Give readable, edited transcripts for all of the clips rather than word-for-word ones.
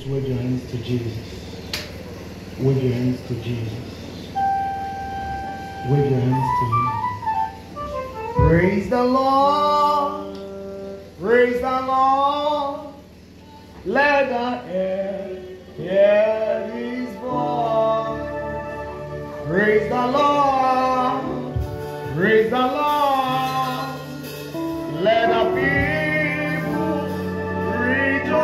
Just wave your hands to Jesus. Wave your hands to Jesus. Wave your hands to Him. Praise the Lord. Praise the Lord. Let the earth hear His voice. Praise the Lord. Praise the Lord. Let the people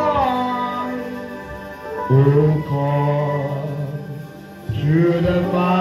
rejoice. Oh, come to the Father.